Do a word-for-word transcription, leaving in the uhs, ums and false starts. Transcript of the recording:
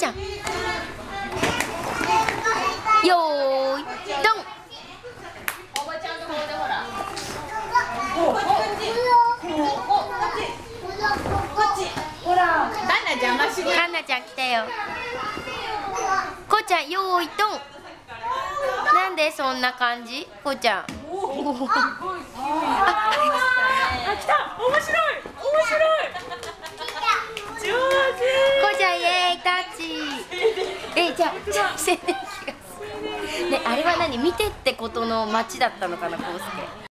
ゃん。よーい、ドン。 おばちゃんの方でほら。ほら、カンナ邪魔しない。 カンナちゃん来たよ。こうちゃん、よーい、ドン。なんでそんな感じ、こうちゃん。おお。あ、 来た、面白い、面白い。上手。 こうちゃん、イエーイ、タッチ。え、じゃあ、じゃあ、宣伝気がする。ね、あれは何、見てってことの街だったのかな、こうすけ。